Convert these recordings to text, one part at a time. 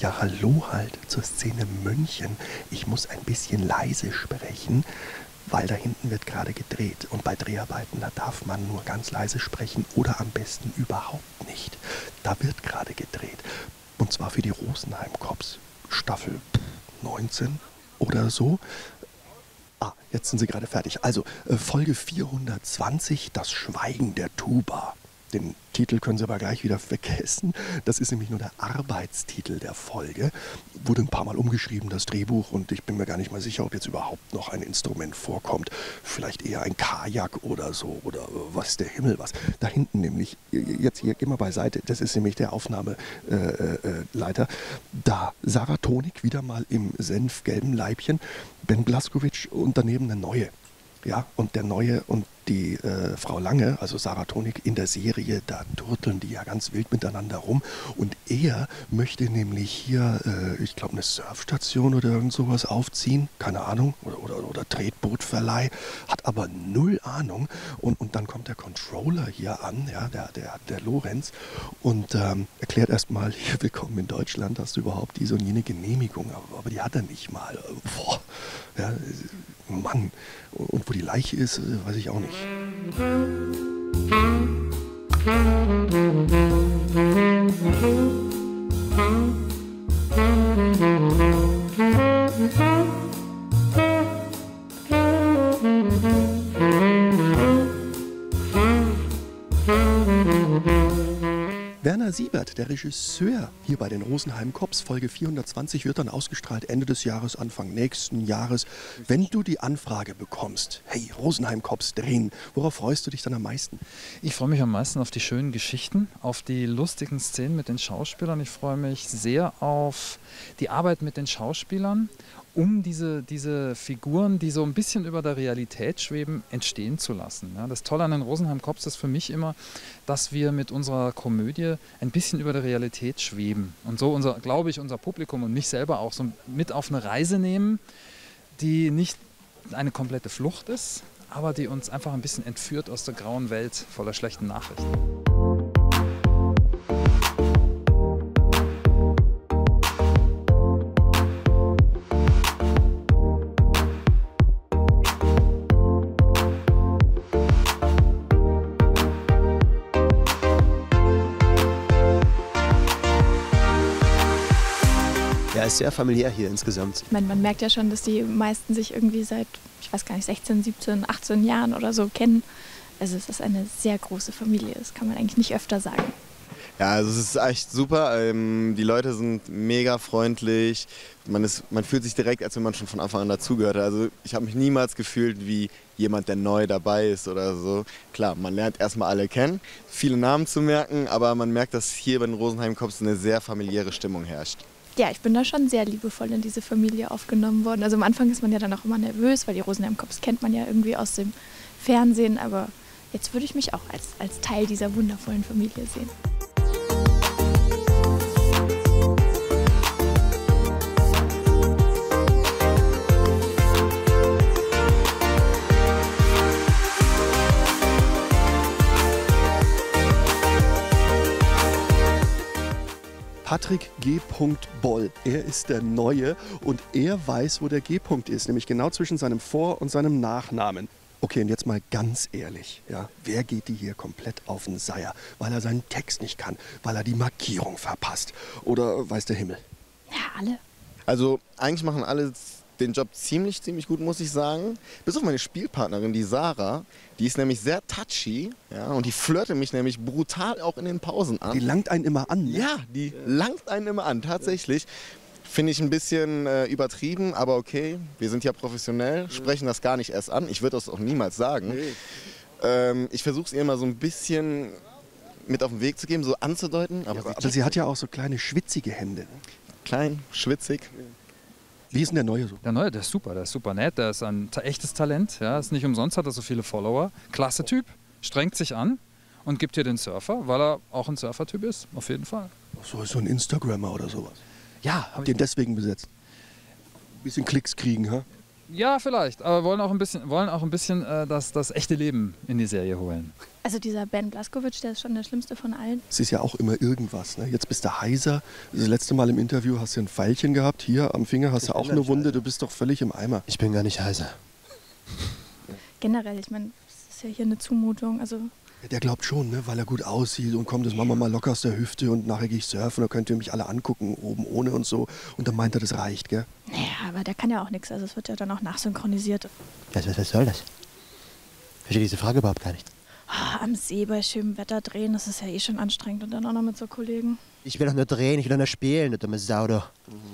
Ja, hallo halt zur Szene München. Ich muss ein bisschen leise sprechen, weil da hinten wird gerade gedreht. Und bei Dreharbeiten, da darf man nur ganz leise sprechen oder am besten überhaupt nicht. Da wird gerade gedreht. Und zwar für die Rosenheim Cops. Staffel 19 oder so. Ah, jetzt sind sie gerade fertig. Also, Folge 420, das Schweigen der Tuba. Den Titel können Sie aber gleich wieder vergessen. Das ist nämlich nur der Arbeitstitel der Folge. Wurde ein paar Mal umgeschrieben, das Drehbuch, und ich bin mir gar nicht mal sicher, ob jetzt überhaupt noch ein Instrument vorkommt. Vielleicht eher ein Kajak oder so, oder was der Himmel was. Da hinten nämlich, jetzt hier, geh mal beiseite, das ist nämlich der Aufnahmeleiter. Da Sarah Tonik wieder mal im senfgelben Leibchen, Ben Blazkowicz und daneben eine neue. Ja, und der Neue und die Frau Lange, also Sarah Tonik, in der Serie, da turteln die ja ganz wild miteinander rum. Und er möchte nämlich hier, ich glaube, eine Surfstation oder irgend sowas aufziehen, keine Ahnung, oder Tretbootverleih, hat aber null Ahnung. Und dann kommt der Controller hier an, ja, der Lorenz, und erklärt erstmal, hier, willkommen in Deutschland, hast du überhaupt diese und jene Genehmigung, aber die hat er nicht mal. Boah, ja, Mann. Und wo die Leiche ist, weiß ich auch nicht. Werner Siebert, der Regisseur hier bei den Rosenheim Cops, Folge 420, wird dann ausgestrahlt Ende des Jahres, Anfang nächsten Jahres. Wenn du die Anfrage bekommst, hey, Rosenheim Cops drehen, worauf freust du dich dann am meisten? Ich freue mich am meisten auf die schönen Geschichten, auf die lustigen Szenen mit den Schauspielern. Ich freue mich sehr auf die Arbeit mit den Schauspielern, um diese Figuren, die so ein bisschen über der Realität schweben, entstehen zu lassen. Ja, das Tolle an den Rosenheim Cops ist für mich immer, dass wir mit unserer Komödie ein bisschen über der Realität schweben und so glaube ich, unser Publikum und mich selber auch so mit auf eine Reise nehmen, die nicht eine komplette Flucht ist, aber die uns einfach ein bisschen entführt aus der grauen Welt voller schlechten Nachrichten. Ja, ist sehr familiär hier insgesamt. Ich meine, man merkt ja schon, dass die meisten sich irgendwie seit, ich weiß gar nicht, 16, 17, 18 Jahren oder so kennen. Also es ist eine sehr große Familie, das kann man eigentlich nicht öfter sagen. Ja, also es ist echt super. Die Leute sind mega freundlich. Man fühlt sich direkt, als wenn man schon von Anfang an dazugehört hat. Also ich habe mich niemals gefühlt wie jemand, der neu dabei ist oder so. Klar, man lernt erstmal alle kennen, viele Namen zu merken, aber man merkt, dass hier bei den Rosenheim Cops eine sehr familiäre Stimmung herrscht. Ja, ich bin da schon sehr liebevoll in diese Familie aufgenommen worden. Also am Anfang ist man ja dann auch immer nervös, weil die Rosenheim Cops kennt man ja irgendwie aus dem Fernsehen. Aber jetzt würde ich mich auch als Teil dieser wundervollen Familie sehen. Patrick G. Boll, er ist der Neue und er weiß, wo der G-Punkt ist, nämlich genau zwischen seinem Vor- und seinem Nachnamen. Okay, und jetzt mal ganz ehrlich, ja, wer geht die hier komplett auf den Seier, weil er seinen Text nicht kann, weil er die Markierung verpasst oder weiß der Himmel? Ja, alle. Also eigentlich machen alle den Job ziemlich gut, muss ich sagen. Bis auf meine Spielpartnerin, die Sarah, die ist nämlich sehr touchy, ja, und die flirtet mich nämlich brutal auch in den Pausen an. Die langt einen immer an, ne? Ja, die langt einen immer an, tatsächlich. Finde ich ein bisschen übertrieben, aber okay, wir sind ja professionell, sprechen das gar nicht erst an. Ich würde das auch niemals sagen. Nee. Ich versuche es ihr immer so ein bisschen mit auf den Weg zu geben, so anzudeuten. Aber sie hat ja auch so kleine schwitzige Hände. Ne? Klein, schwitzig. Wie ist denn der Neue so? Der Neue, der ist super nett, der ist ein echtes Talent. Ja, ist nicht umsonst, hat er so viele Follower. Klasse Typ, strengt sich an und gibt dir den Surfer, weil er auch ein Surfer-Typ ist, auf jeden Fall. So ein Instagrammer oder sowas. Ja, Den deswegen besetzt. Bisschen Klicks kriegen, ha? Ja, vielleicht, aber wollen auch ein bisschen das echte Leben in die Serie holen. Also dieser Ben Blazkowicz, der ist schon der schlimmste von allen. Es ist ja auch immer irgendwas. Ne? Jetzt bist du heiser. Das letzte Mal im Interview hast du ein Pfeilchen gehabt. Hier am Finger hast du auch eine Wunde. Du bist doch völlig im Eimer. Ich bin gar nicht heiser. Generell, ich meine, das ist ja hier eine Zumutung. Also Der glaubt schon, ne? Weil er gut aussieht und kommt, das machen wir mal locker aus der Hüfte und nachher gehe ich surfen, da könnt ihr mich alle angucken, oben ohne und so. Und dann meint er, das reicht, gell? naja, aber der kann ja auch nichts. Also es wird ja dann auch nachsynchronisiert. Was soll das? Ich verstehe diese Frage überhaupt gar nicht. Am See bei schönem Wetter drehen, das ist ja eh schon anstrengend. Und dann auch noch mit so Kollegen. Ich will doch nur drehen, ich will doch nur spielen, du dumme Sau, du.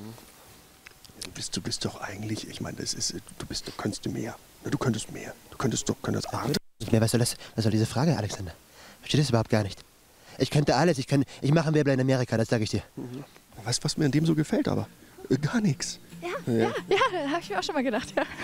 Du bist doch eigentlich, ich meine, du könntest mehr. Ne? Du könntest mehr. Du könntest Art. Was soll diese Frage, Alexander? Ich verstehe das überhaupt gar nicht. Ich könnte alles, ich mache einen Wirbel in Amerika, das sage ich dir. Weißt du, was mir an dem so gefällt, aber? Gar nichts. Ja, da habe ich mir auch schon mal gedacht, ja.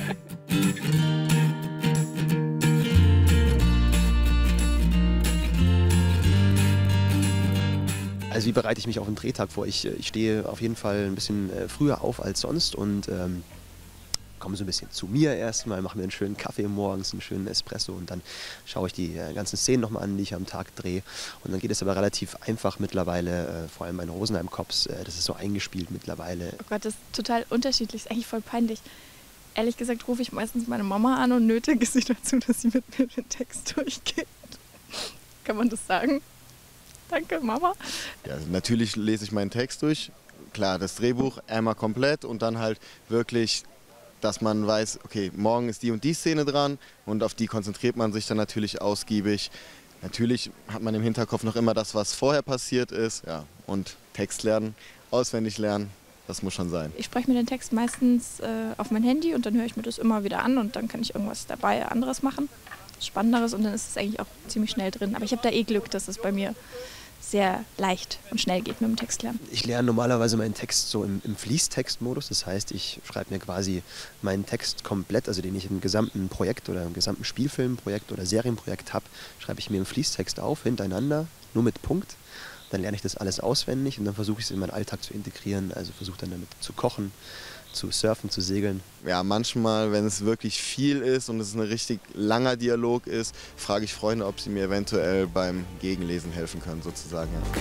Also wie bereite ich mich auf einen Drehtag vor? Ich stehe auf jeden Fall ein bisschen früher auf als sonst und komme so ein bisschen zu mir erstmal, mache mir einen schönen Kaffee morgens, einen schönen Espresso und dann schaue ich die ganzen Szenen nochmal an, die ich am Tag drehe. Und dann geht es aber relativ einfach mittlerweile, vor allem mein Rosenheim-Cops, das ist so eingespielt mittlerweile. Oh Gott, das ist total unterschiedlich, ist eigentlich voll peinlich. Ehrlich gesagt rufe ich meistens meine Mama an und nötige sie dazu, dass sie mit mir den Text durchgeht. Kann man das sagen? Danke, Mama. Ja, also natürlich lese ich meinen Text durch. Klar, das Drehbuch einmal komplett und dann halt wirklich, dass man weiß, okay, morgen ist die und die Szene dran und auf die konzentriert man sich dann natürlich ausgiebig. Natürlich hat man im Hinterkopf noch immer das, was vorher passiert ist. Ja, und Text lernen, auswendig lernen, das muss schon sein. Ich spreche mir den Text meistens auf mein Handy und dann höre ich mir das immer wieder an und dann kann ich irgendwas dabei anderes machen, Spannenderes und dann ist es eigentlich auch ziemlich schnell drin. Aber ich habe da eh Glück, dass es bei mir sehr leicht und schnell geht mit dem Textlernen. Ich lerne normalerweise meinen Text so im Fließtextmodus. Das heißt, ich schreibe mir quasi meinen Text komplett, also den ich im gesamten Projekt oder im gesamten Spielfilmprojekt oder Serienprojekt habe, schreibe ich mir im Fließtext auf, hintereinander, nur mit Punkt. Dann lerne ich das alles auswendig und dann versuche ich es in meinen Alltag zu integrieren. Also versuche dann damit zu kochen, zu surfen, zu segeln. Ja, manchmal, wenn es wirklich viel ist und es ein richtig langer Dialog ist, frage ich Freunde, ob sie mir eventuell beim Gegenlesen helfen können, sozusagen. Ja.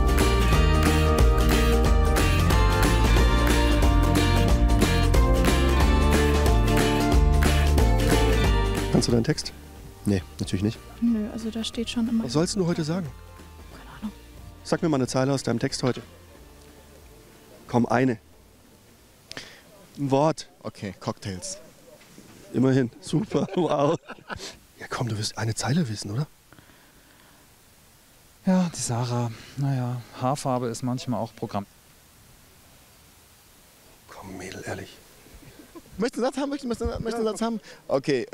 Kannst du deinen Text? Nee, natürlich nicht. Nö, also da steht schon immer... Was sollst du heute sagen? Keine Ahnung. Sag mir mal eine Zeile aus deinem Text heute. Komm, eine. Ein Wort. Okay, Cocktails. Immerhin. Super. Wow. Ja komm, du wirst eine Zeile wissen, oder? Ja, die Sarah, naja, Haarfarbe ist manchmal auch Programm. Komm, Mädel, ehrlich. Möchtest du einen Satz haben? Möchtest du einen Satz haben? Okay,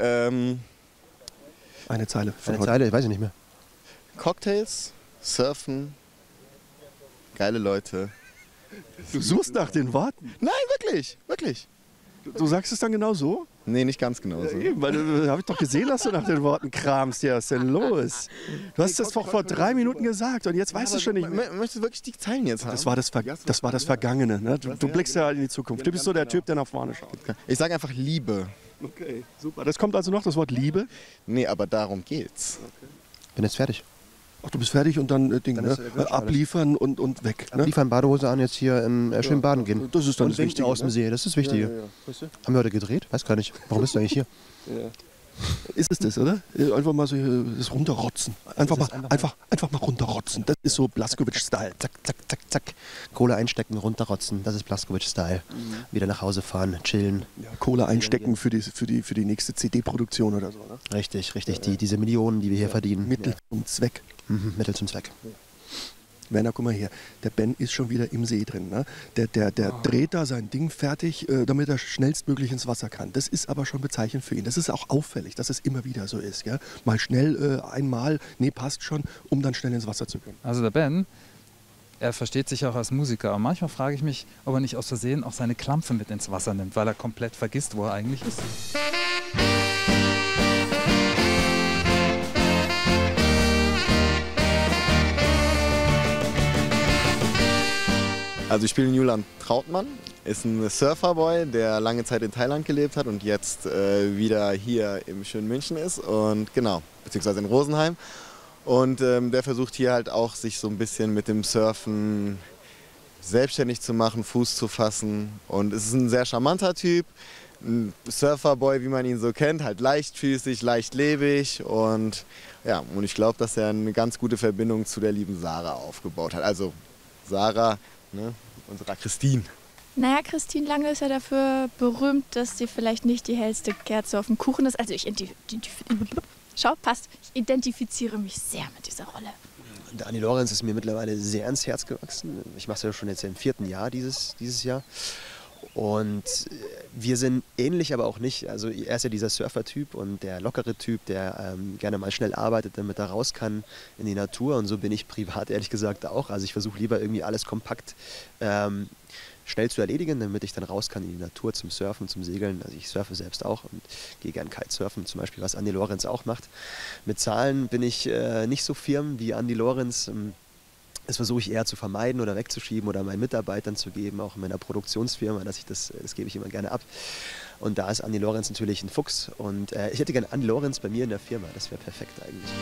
Eine Zeile von Eine heute. Zeile, ich weiß ich nicht mehr. Cocktails, Surfen, geile Leute. Du suchst nach den Worten. Nein, wirklich, wirklich. Du sagst es dann genau so? Nee, nicht ganz genau so. Eben, weil habe ich doch gesehen, dass du nach den Worten kramst. Ja, was ist denn los? Du hast das doch vor 3 Minuten gesagt und jetzt weißt du schon nicht mehr. Möchtest du wirklich die Zeilen jetzt haben? Das war das Vergangene. Ne? Du blickst ja in die Zukunft. Du bist so der Typ, der nach vorne schaut. Ich sage einfach Liebe. Okay, super. Das kommt also noch, das Wort Liebe. Nee, aber darum geht's. Bin jetzt fertig. Ach, du bist fertig und dann, Ding, Dann ne? ist, wirklich Abliefern und weg. Ne? Liefern, Badehose an, jetzt hier schön baden gehen. Das ist dann und das winken Wichtige, aus dem ne? See, das ist das Wichtige. Ja. Weißt du? Haben wir heute gedreht? Weiß gar nicht. Warum bist du eigentlich hier? Ist es das, oder? Einfach mal so das runterrotzen. Einfach mal runterrotzen. Das ist so Blazkowicz-Style. Zack, zack, zack, zack. Kohle einstecken, runterrotzen. Das ist Blazkowicz-Style. Wieder nach Hause fahren, chillen. Ja, Kohle einstecken für die nächste CD-Produktion oder so. Ne? Richtig. Diese Millionen, die wir hier verdienen. Mittel zum Zweck. Mittel zum Zweck. Werner, guck mal hier, der Ben ist schon wieder im See drin. Ne? Der dreht da sein Ding fertig, damit er schnellstmöglich ins Wasser kann. Das ist aber schon bezeichnend für ihn. Das ist auch auffällig, dass es immer wieder so ist. Gell? Mal schnell einmal, nee, passt schon, um dann schnell ins Wasser zu können. Also der Ben, er versteht sich auch als Musiker, aber manchmal frage ich mich, ob er nicht aus Versehen auch seine Klampfe mit ins Wasser nimmt, weil er komplett vergisst, wo er eigentlich ist. Also ich spiele Julian Trautmann, ist ein Surferboy, der lange Zeit in Thailand gelebt hat und jetzt wieder hier im schönen München ist und genau, beziehungsweise in Rosenheim. Und der versucht hier halt auch, sich so ein bisschen mit dem Surfen selbstständig zu machen, Fuß zu fassen. Und es ist ein sehr charmanter Typ, ein Surferboy, wie man ihn so kennt, halt leichtfüßig, leichtlebig und ja, und ich glaube, dass er eine ganz gute Verbindung zu der lieben Sarah aufgebaut hat. Also Sarah, ne, unserer Christine. Naja, Christine Lange ist ja dafür berühmt, dass sie vielleicht nicht die hellste Kerze auf dem Kuchen ist. Also ich identifiziere mich sehr mit dieser Rolle. Der Annie Lorenz ist mir mittlerweile sehr ans Herz gewachsen. Ich mache es ja schon jetzt im 4. Jahr dieses Jahr. Und wir sind ähnlich, aber auch nicht. Also er ist ja dieser Surfer-Typ und der lockere Typ, der gerne mal schnell arbeitet, damit er raus kann in die Natur. Und so bin ich privat ehrlich gesagt auch. Also ich versuche lieber irgendwie alles kompakt schnell zu erledigen, damit ich dann raus kann in die Natur zum Surfen, zum Segeln. Also ich surfe selbst auch und gehe gern Kitesurfen, zum Beispiel, was Annie Lorenz auch macht. Mit Zahlen bin ich nicht so firm wie Annie Lorenz. Das versuche ich eher zu vermeiden oder wegzuschieben oder meinen Mitarbeitern zu geben, auch in meiner Produktionsfirma, dass ich das gebe ich immer gerne ab. Und da ist Annie Lorenz natürlich ein Fuchs und ich hätte gerne Annie Lorenz bei mir in der Firma, das wäre perfekt eigentlich.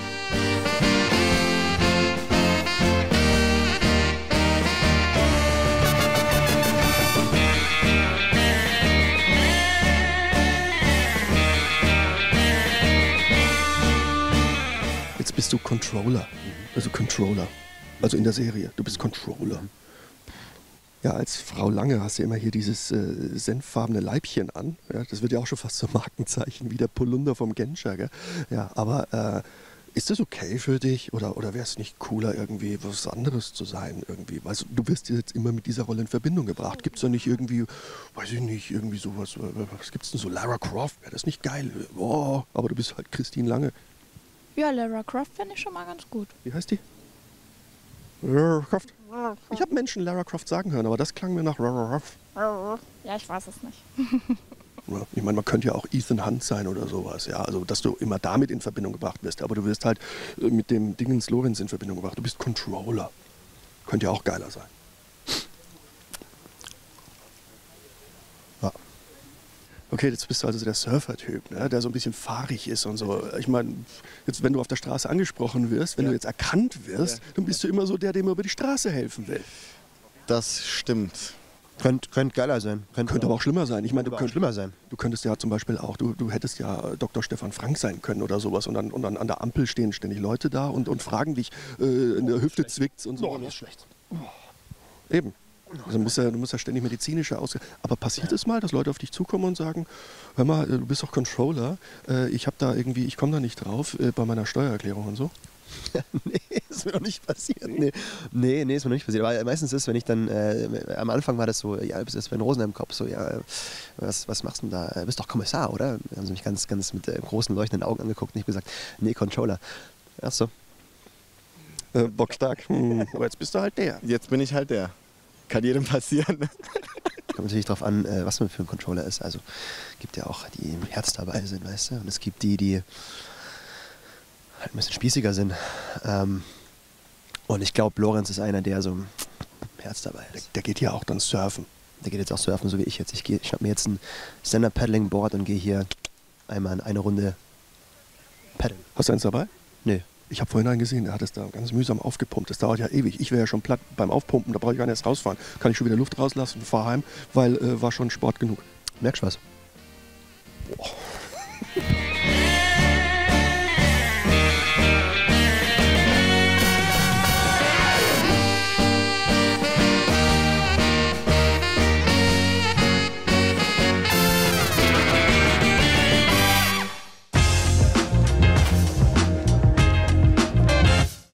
Jetzt bist du Controller, also Controller. Also in der Serie, du bist Controller. Ja, als Frau Lange hast du immer hier dieses senffarbene Leibchen an. Ja, das wird ja auch schon fast so ein Markenzeichen wie der Polunder vom Genscher. Gell? Ja, aber ist das okay für dich oder wäre es nicht cooler, irgendwie was anderes zu sein? Irgendwie? Weißt du wirst jetzt immer mit dieser Rolle in Verbindung gebracht. Gibt es da nicht irgendwie, weiß ich nicht, irgendwie sowas, was gibt es denn so, Lara Croft, wäre das nicht geil? Oh, aber du bist halt Christine Lange. Ja, Lara Croft fände ich schon mal ganz gut. Wie heißt die? Lara Croft. Ich habe Menschen Lara Croft sagen hören, aber das klang mir nach Lara Croft. Ja, ich weiß es nicht. Ja, ich meine, man könnte ja auch Ethan Hunt sein oder sowas, ja, also dass du immer damit in Verbindung gebracht wirst, aber du wirst halt mit dem Dingens Lorenz in Verbindung gebracht. Du bist Controller. Könnte ja auch geiler sein. Ja. Okay, jetzt bist du also der Surfer-Typ, ne, der so ein bisschen fahrig ist und so. Ich meine, jetzt wenn du auf der Straße angesprochen wirst, wenn du jetzt erkannt wirst, dann bist du immer so der, dem über die Straße helfen will. Das stimmt. Könnte geiler sein. Könnte aber auch schlimmer sein. Ich meine, schlimmer sein. Du könntest ja zum Beispiel auch, du hättest ja Dr. Stefan Frank sein können oder sowas und dann an der Ampel stehen ständig Leute da und fragen dich, in der Hüfte zwickt's und so. Oh, mir ist schlecht. Eben. Also du musst ja ständig medizinische Ausgaben. Aber passiert es mal, dass Leute auf dich zukommen und sagen, hör mal, du bist doch Controller, ich komme da nicht drauf bei meiner Steuererklärung und so? Nee, ist mir noch nicht passiert. Nee, ist mir noch nicht passiert. Aber meistens ist, wenn ich dann, am Anfang war das so, ja, bist du in Rosenheim-Kopf, so, ja, was machst du denn da? Du bist doch Kommissar, oder? Dann haben sie mich ganz mit großen leuchtenden Augen angeguckt und ich gesagt, nee, Controller. Ach so. Bockstark. Aber jetzt bist du halt der. Jetzt bin ich halt der. Kann jedem passieren. Kommt natürlich darauf an, was man für ein Controller ist. Also gibt ja auch die im Herz dabei sind, weißt du? Und es gibt die halt ein bisschen spießiger sind. Und ich glaube, Lorenz ist einer, der so im Herz dabei ist. Der geht ja auch dann surfen. Der geht jetzt auch surfen, so wie ich jetzt. Ich schnapp mir jetzt ein Stand-Up-Paddling-Board und gehe hier einmal in eine Runde paddeln. Hast du eins dabei? Nee. Ich habe vorhin einen gesehen, der hat es da ganz mühsam aufgepumpt. Das dauert ja ewig. Ich wäre ja schon platt beim Aufpumpen, da brauche ich gar nicht erst rausfahren. Kann ich schon wieder Luft rauslassen und fahre heim, weil war schon Sport genug. Merkst du was? Boah.